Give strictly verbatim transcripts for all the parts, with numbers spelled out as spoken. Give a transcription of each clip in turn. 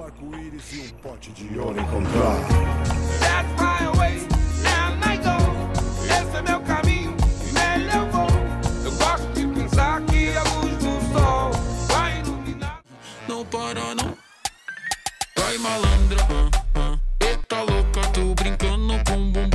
arco-íris e um pote de ouro encontrar. That's my way, now I go. Esse é meu caminho e nele eu vou. Eu gosto de pensar que a luz do sol vai iluminar. Não para não. Vai malandra, ah, ah. Eita louca, tô brincando com bumbum.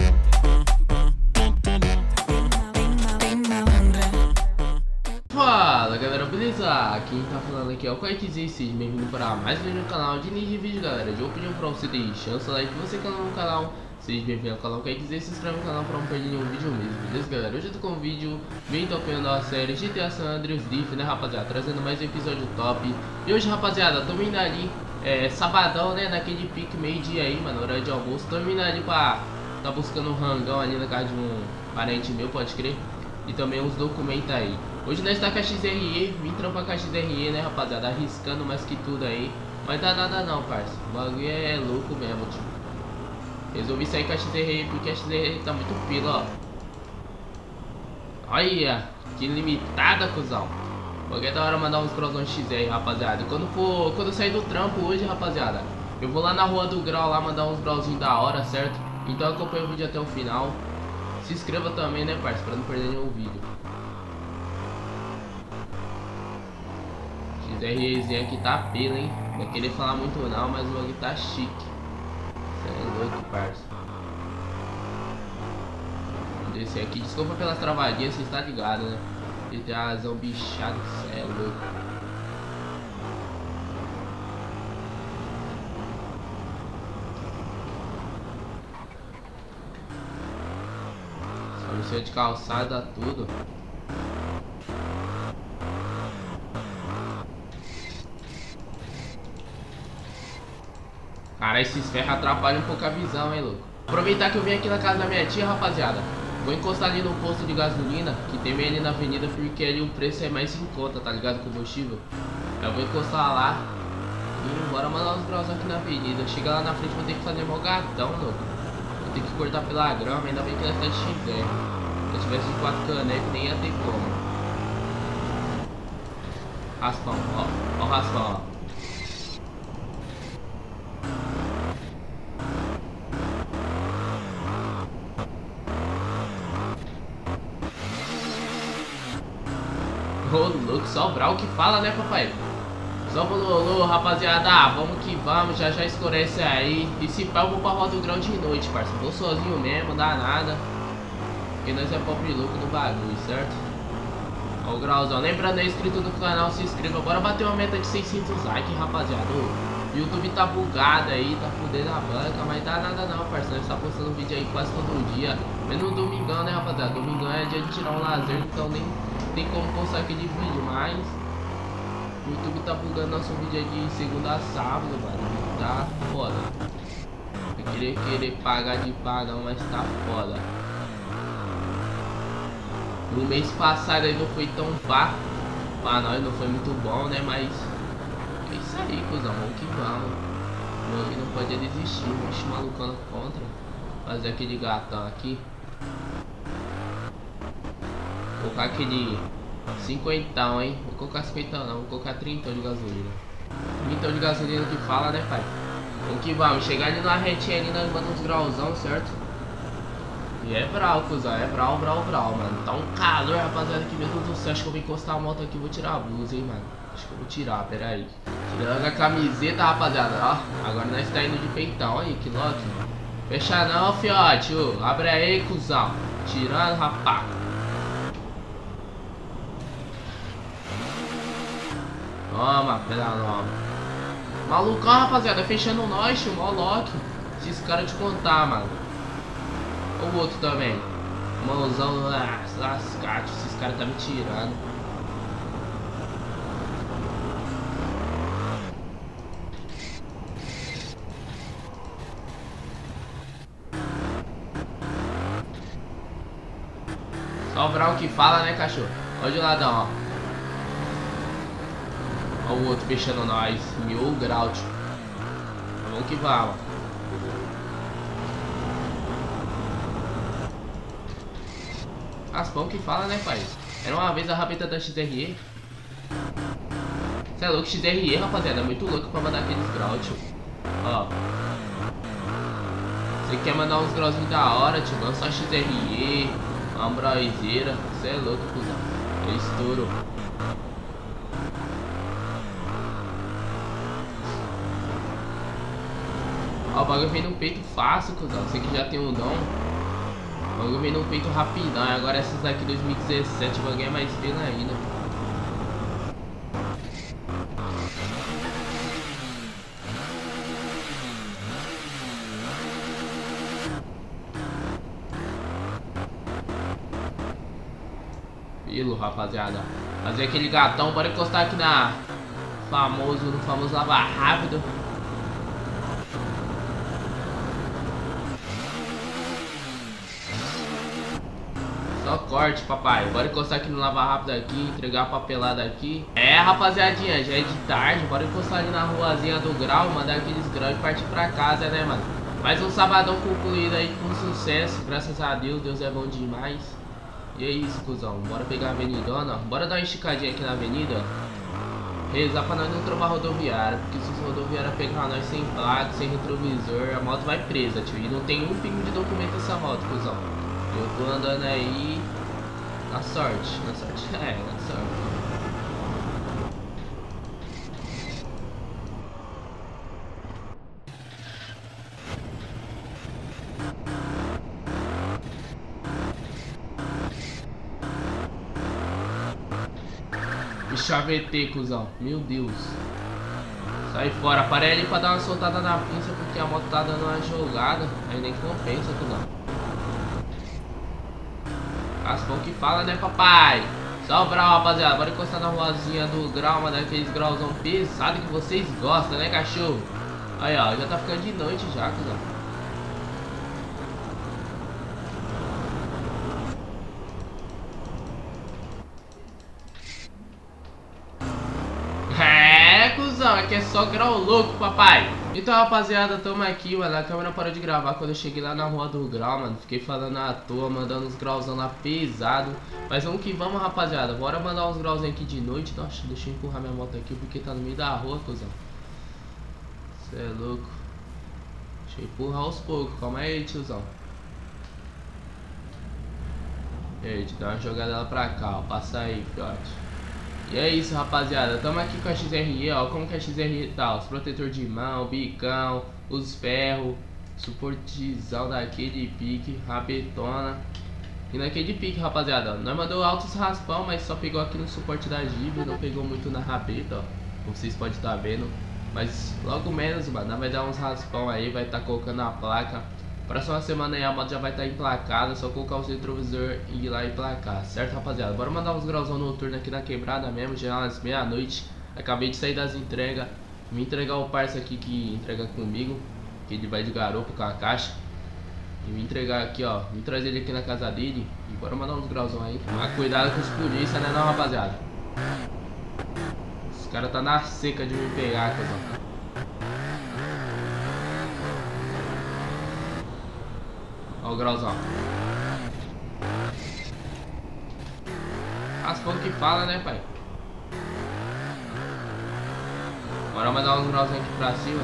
Fala galera, beleza? Quem tá falando aqui é o Kaique, seja bem-vindo para mais um vídeo no canal de Ninja Vídeo, galera. Eu pedi pra você deixar o seu like, você que não no canal, seja bem-vindo ao canal Kaique, se inscreve no canal para não perder nenhum vídeo mesmo, beleza galera? Hoje eu tô com um vídeo bem topando a série G T A San Andreas Drift, né rapaziada, trazendo mais um episódio top. E hoje rapaziada, tô vindo ali, é, sabadão, né, naquele pique meio dia aí, mano, hora de almoço. Tô vindo ali pra tá buscando um rangão ali na casa de um parente meu, pode crer. E também uns documentos aí. Hoje nós tá com a X R E, vim trampar com a X R E, né rapaziada, arriscando mais que tudo aí. Mas dá nada não, parça, o bagulho é louco mesmo, tipo. Resolvi sair com a X R E porque a X R E tá muito pila, ó. Olha, que limitada, cuzão. Porque é da hora mandar uns crossões X R, rapaziada. Quando for, quando eu sair do trampo hoje, rapaziada, eu vou lá na rua do grau lá mandar uns grauzinhos da hora, certo? Então acompanha o vídeo até o final. Se inscreva também, né, parça, pra não perder nenhum vídeo. X R Ezinho aqui tá pila, hein? Não querer falar muito não, mas o bagulho tá chique. Cê é louco, parça. Vamos descer aqui. Desculpa pelas travadinhas, vocês tá ligado, né? G T A zão bichado, cê é louco. Só de calçada, tudo. Cara, esses ferros atrapalham um pouco a visão, hein, louco. Aproveitar que eu vim aqui na casa da minha tia, rapaziada. Vou encostar ali no posto de gasolina, que tem bem ali na avenida, porque ali o preço é mais em conta, tá ligado? Combustível. Eu vou encostar lá e bora mandar uns graus aqui na avenida. Chega lá na frente, vou ter que fazer mó gatão, louco. Vou ter que cortar pela grama, ainda bem que ela tá de chifre. Se eu tivesse quatro canecos, nem ia ter como. Raspão, ó. Ó o raspão, ó. Ô, louco, só o Brau que fala, né, papai? Só pro Lolo, rapaziada, vamos que vamos, já já escurece aí. E se pá, eu vou pra Roda do Grau de noite, parça. Vou sozinho mesmo, dá nada. Porque nós é pobre louco no bagulho, certo? Ó o Grauzão. Lembrando aí, inscrito no canal, se inscreva. Bora bater uma meta de seiscentos likes, rapaziada. O YouTube tá bugado aí, tá fudendo a banca, mas dá nada não, parceiro. Nós tá postando vídeo aí quase todo dia. Menos no domingão, né, rapaziada? Domingão é dia de tirar um lazer, então nem tem como postar aquele vídeo, mas o YouTube tá bugando nosso vídeo aí de segunda a sábado, mano. Tá foda. Eu queria querer pagar de pagão, mas tá foda. No mês passado aí não foi tão pá. Pra nós não foi muito bom, né? Mas é isso aí, cuzão. Vamos que vamos. O meu não pode desistir. Vixe, malucando contra. Fazer aquele gatão aqui. Vou colocar aquele cinquentão, hein? Vou colocar cinquentão não, vou colocar trinta de gasolina. trinta de gasolina que fala, né, pai? Vamos que vamos. Chegar ali na retinha ali, nós mandamos uns grauzão, certo? E é brau, cuzão, é brau, brau, brau, mano. Tá um calor, rapaziada, que mesmo do céu. Acho que eu vou encostar a moto aqui e vou tirar a blusa, hein, mano. Acho que eu vou tirar, pera aí. Tirando a camiseta, rapaziada, ó. Agora nós tá indo de peitão, aí, que lote. Fecha não, fiote, ô. Abre aí, cuzão. Tirando, rapaz. Toma, pedalão. Malucão, rapaziada, fechando nós, tio, mó lock. Esses caras te contar, mano. O outro também. Mãozão, ah, lascate, esses caras tá me tirando. Só o Brau que fala, né, cachorro? Olha de ladão, ó. Olha o outro fechando nós. Mil grau, tio. Vamos que vamos. Raspão que fala, né, pai? Era uma vez a rabeta da X R E. Você é louco, X R E, rapaziada, é muito louco pra mandar aqueles graus, tio. Você quer mandar uns grauzinhos da hora, tio? Lança X R E, uma broizeira. Você é louco, cuzão. É estouro. Ó, o bagulho vem no peito fácil, cuzão. Você que já tem um dom. O bagulho vem no peito rapidão. Agora essas daqui dois mil e dezessete, o bagulho é mais fino ainda. Filo, rapaziada. Fazer aquele gatão. Bora encostar aqui na famoso, no famoso lava rápido. Só corte, papai. Bora encostar aqui no lava rápido aqui, entregar a papelada aqui. É, rapaziadinha, já é de tarde. Bora encostar ali na ruazinha do grau, mandar aqueles graus e partir pra casa, né, mano? Mais um sabadão concluído aí com sucesso. Graças a Deus, Deus é bom demais. E é isso, cuzão. Bora pegar a avenidona. Bora dar uma esticadinha aqui na avenida. Rezar pra nós não trombar rodoviária. Porque se os rodoviários pegar nós sem placa, sem retrovisor, a moto vai presa, tio. E não tem um pingo de documento essa moto, cuzão. Eu tô andando aí na sorte, na sorte, é, na sorte. Bicho A V T, cuzão, meu Deus. Sai fora, parei ali pra dar uma soltada na pinça porque a moto tá dando uma jogada. Aí nem compensa, cuzão. Raspão que fala, né, papai? Só o brau, rapaziada. Bora encostar na ruazinha do grau, uma daqueles grauzão pesado que vocês gostam, né, cachorro? Aí, ó, já tá ficando de noite já, cuzão. É, cuzão, aqui é só grau louco, papai. Então, rapaziada, tamo aqui, mano. A câmera parou de gravar quando eu cheguei lá na rua do grau, mano. Fiquei falando à toa, mandando uns grauzão lá pesado. Mas vamos que vamos, rapaziada. Bora mandar uns grauzinhos aqui de noite. Nossa, deixa eu empurrar minha moto aqui porque tá no meio da rua, cuzão. Cê é louco. Deixa eu empurrar aos poucos. Calma aí, tiozão. Eita, dá uma jogada lá pra cá, ó. Passa aí, fiote. E é isso, rapaziada, tamo aqui com a X R E, ó, como que a X R E tá, os protetor de mão, bicão, os ferros, suportezão daquele pique, rabetona. E naquele pique, rapaziada, ó, nós mandou altos raspão, mas só pegou aqui no suporte da Jeep, não pegou muito na rabeta, ó, como vocês podem estar vendo. Mas logo menos, mano, nós vai dar uns raspão aí, vai estar tá colocando a placa. Próxima semana aí a moto já vai estar tá emplacada, só colocar o retrovisor e ir lá emplacar, certo, rapaziada? Bora mandar uns grauzão noturno aqui na quebrada mesmo, já é umas meia-noite. Acabei de sair das entregas, me entregar o parça aqui que entrega comigo, que ele vai de garupa com a caixa. E me entregar aqui, ó, me trazer ele aqui na casa dele e bora mandar uns grauzão aí. Mas cuidado com os polícia, né não, rapaziada? Os caras tá na seca de me pegar, cuzão. Ó o grauzão. Raspão que fala, né, pai? Bora mandar uns grauzão aqui pra cima.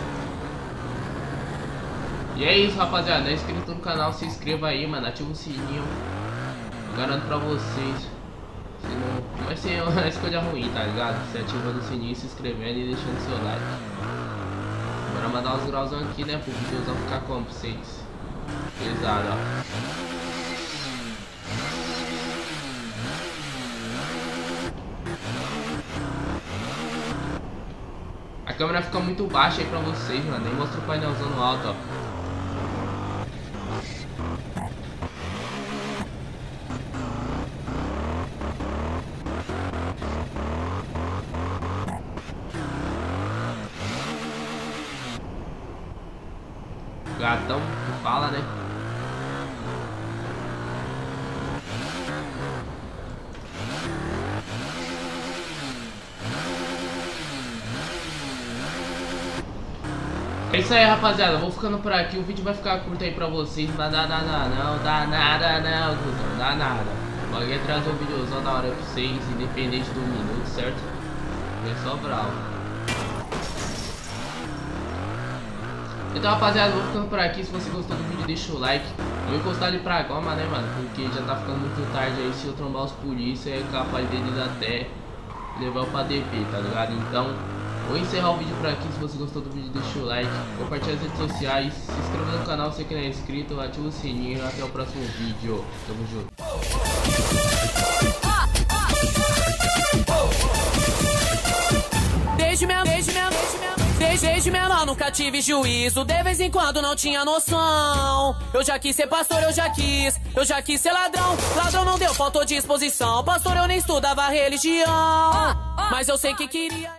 E é isso, rapaziada. Não é inscrito no canal, se inscreva aí, mano. Ativa o sininho. Eu garanto pra vocês. Senão, não vai ser uma escolha ruim, tá ligado? Você ativando o sininho, se inscrevendo e deixando seu like. Bora mandar uns grauzão aqui, né? Pro videozão ficar como pra vocês. Pesado, ó. A câmera fica muito baixa aí pra vocês, mano. Nem mostra o painelzão no alto, ó. Gatão que fala, né? É isso aí, rapaziada, vou ficando por aqui, o vídeo vai ficar curto aí pra vocês, mas dá nada não, dá nada não, cuzão, dá nada. Alguém trazer um videozão da hora pra vocês, independente do minuto, certo? É só bravo. Então, rapaziada, vou ficando por aqui. Se você gostou do vídeo, deixa o like. Vou encostar ali pra goma, né, mano? Porque já tá ficando muito tarde aí. Se eu trombar os polícia, é capaz deles até levar eu pra D P, tá ligado? Então, vou encerrar o vídeo por aqui. Se você gostou do vídeo, deixa o like. Compartilha nas redes sociais. Se inscreva no canal se você não é inscrito. Ativa o sininho. Até o próximo vídeo. Tamo junto. Desde menor, desde menor, desde, desde menor nunca tive juízo. De vez em quando não tinha noção. Eu já quis ser pastor, eu já quis. Eu já quis ser ladrão. Ladrão não deu, faltou disposição. Pastor, eu nem estudava religião. Mas eu sei que queria.